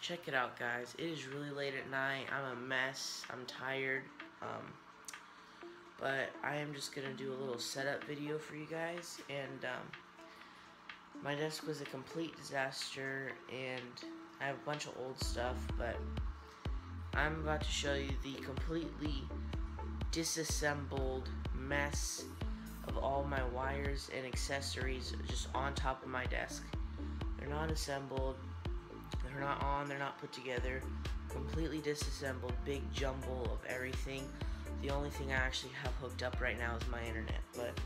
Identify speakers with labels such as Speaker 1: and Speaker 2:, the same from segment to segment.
Speaker 1: check it out, guys. It is really late at night. I'm a mess. I'm tired. But I am just gonna do a little setup video for you guys. And my desk was a complete disaster, and I have a bunch of old stuff. But I'm about to show you the completely disassembled mess of all my wires and accessories just on top of my desk. They're not assembled, they're not on, they're not put together, completely disassembled, big jumble of everything. The only thing I actually have hooked up right now is my internet, but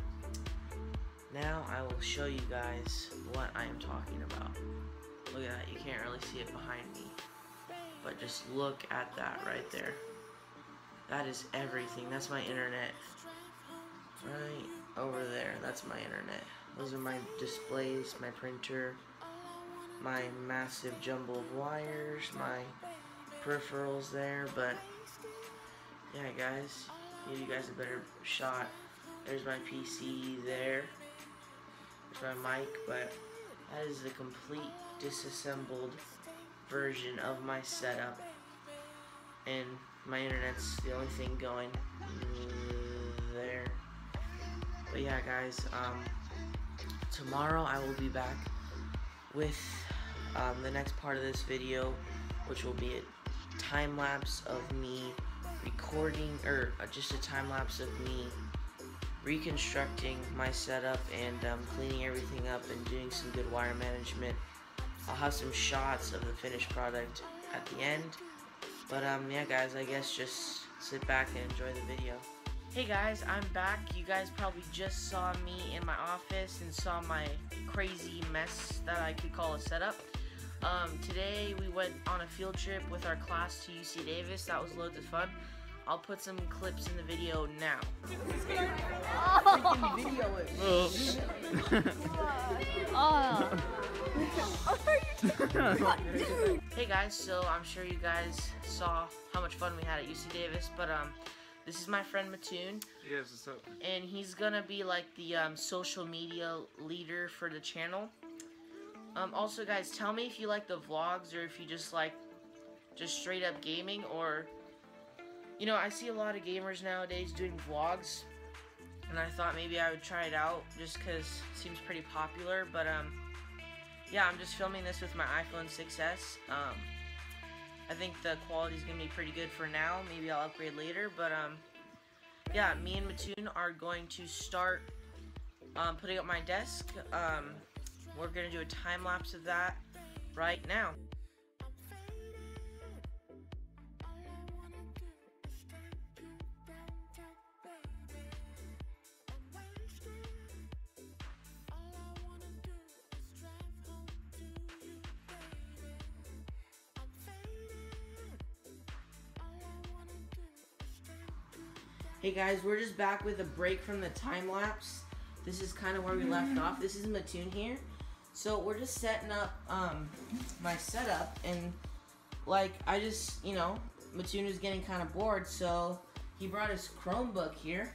Speaker 1: now I will show you guys what I am talking about. Look at that, you can't really see it behind me, but just look at that right there. That is everything. That's my internet. Right over there, that's my internet. Those are my displays, my printer, my massive jumble of wires, my peripherals there. But yeah, guys, give you guys a better shot. There's my PC there. There's my mic, but that is the complete disassembled version of my setup. And my internet's the only thing going there. But yeah, guys, tomorrow I will be back with the next part of this video, which will be a time lapse of me recording, or just a time lapse of me reconstructing my setup and cleaning everything up and doing some good wire management. I'll have some shots of the finished product at the end. But yeah, guys, I guess just sit back and enjoy the video. Hey guys, I'm back. You guys probably just saw me in my office and saw my crazy mess that I could call a setup. Today we went on a field trip with our class to UC Davis. That was loads of fun. I'll put some clips in the video now.
Speaker 2: Freaking video it.
Speaker 1: Hey guys, so I'm sure you guys saw how much fun we had at UC Davis, but this is my friend Mattoon.
Speaker 3: Yes, what's up?
Speaker 1: And he's gonna be like the social media leader for the channel. Also, guys, tell me if you like the vlogs or if you just like straight up gaming, or you know, I see a lot of gamers nowadays doing vlogs, and I thought maybe I would try it out just because it seems pretty popular. But yeah, I'm just filming this with my iPhone 6s. I think the quality is going to be pretty good for now. Maybe I'll upgrade later, but yeah, me and Mattoon are going to start putting up my desk. We're going to do a time lapse of that right now. Hey guys, we're just back with a break from the time lapse. This is kind of where we left off. This is Mattoon here. So we're just setting up my setup, and like I just, you know, Mattoon is getting kind of bored, so he brought his Chromebook here.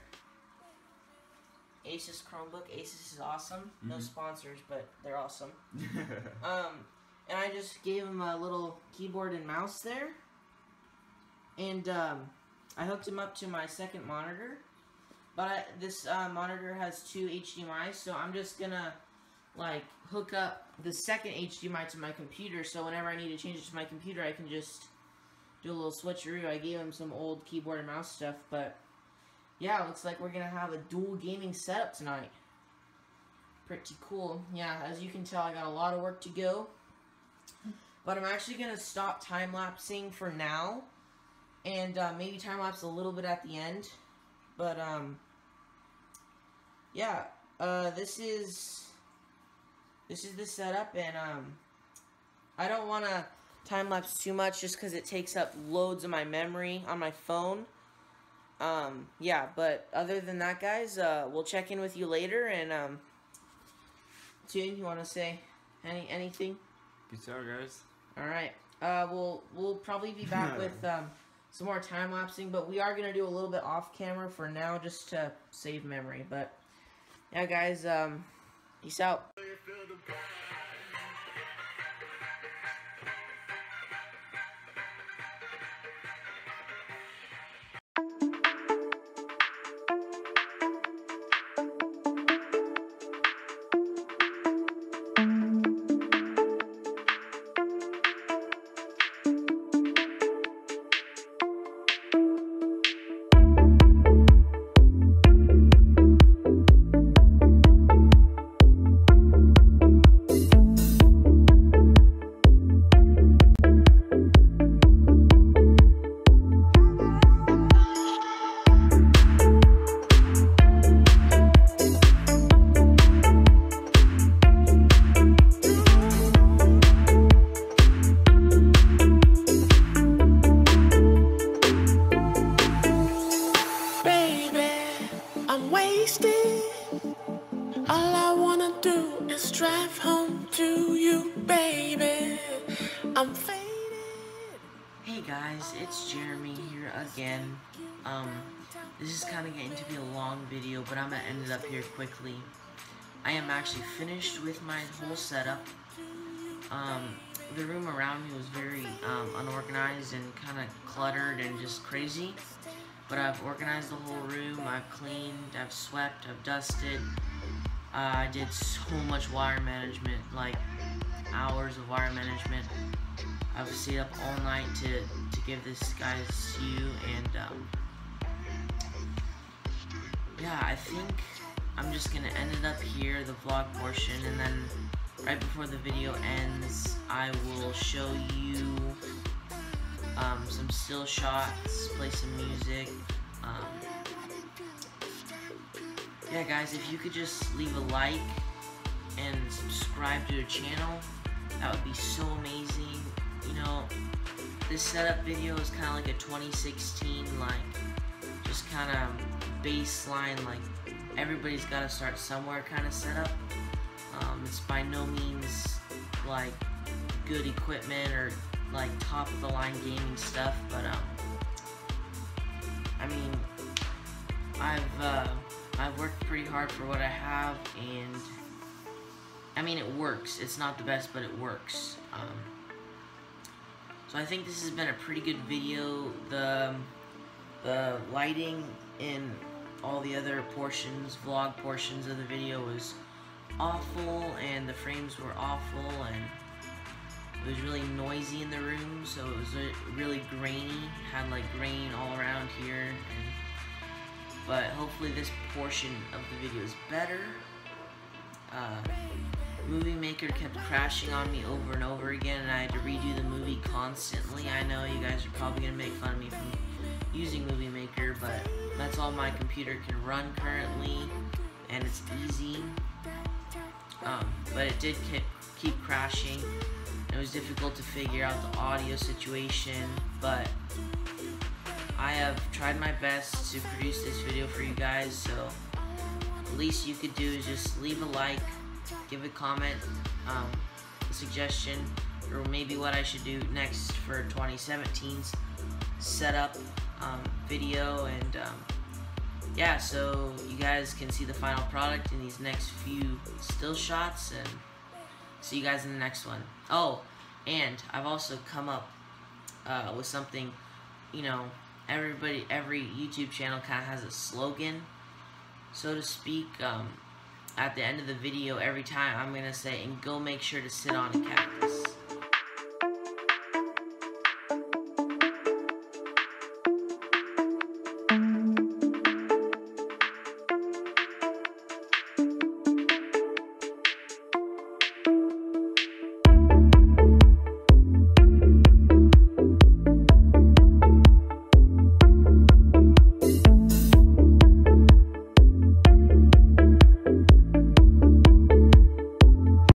Speaker 1: Asus Chromebook. Asus is awesome. No sponsors, but they're awesome. And I just gave him a little keyboard and mouse there, and I hooked him up to my second monitor, but this monitor has two HDMIs, so I'm just gonna like hook up the second HDMI to my computer, so whenever I need to change it to my computer, I can just do a little switcheroo. I gave him some old keyboard and mouse stuff, but yeah, looks like we're gonna have a dual gaming setup tonight. Pretty cool. Yeah, as you can tell, I got a lot of work to go, but I'm actually gonna stop time-lapsing for now, and maybe time-lapse a little bit at the end. But yeah, this is the setup, and I don't want to time-lapse too much just because it takes up loads of my memory on my phone. Yeah, but other than that, guys, we'll check in with you later. And Toon, you want to say anything?
Speaker 3: Peace out, guys.
Speaker 1: All right. We'll probably be back with some more time lapsing, but we are gonna do a little bit off camera for now, just to save memory. But yeah, guys, peace out. Hey guys, it's Jeremy here again. This is kind of getting to be a long video, but I'm gonna end it up here quickly. I am actually finished with my whole setup. The room around me was very unorganized and kind of cluttered and just crazy. But I've organized the whole room, I've cleaned, I've swept, I've dusted. I did so much wire management, like hours of wire management. I've stayed up all night to give this guys to you, and yeah, I think I'm just gonna end it up here, the vlog portion, and then right before the video ends, I will show you some still shots, play some music. Yeah, guys, if you could just leave a like and subscribe to the channel, that would be so amazing. You know, this setup video is kind of like a 2016, like, just kind of baseline, like, everybody's got to start somewhere kind of setup. It's by no means, like, good equipment or, like, top-of-the-line gaming stuff, but, I mean, I've worked pretty hard for what I have, and, I mean, it works. It's not the best, but it works. So I think this has been a pretty good video. The lighting in all the other portions, vlog portions of the video, was awful, and the frames were awful, and it was really noisy in the room, so it was really grainy. Had like grain all around here, but hopefully this portion of the video is better. Movie Maker kept crashing on me over and over again, and I had to redo the movie constantly. I know you guys are probably going to make fun of me from using Movie Maker, but that's all my computer can run currently, and it's easy. But it did keep crashing. It was difficult to figure out the audio situation, but I have tried my best to produce this video for you guys, so the least you could do is just leave a like, give a comment, a suggestion, or maybe what I should do next for 2017's setup video, and yeah, so you guys can see the final product in these next few still shots, and see you guys in the next one. Oh, and I've also come up with something, you know, every YouTube channel kind of has a slogan, so to speak. At the end of the video, every time I'm gonna say, and go make sure to sit on a cactus.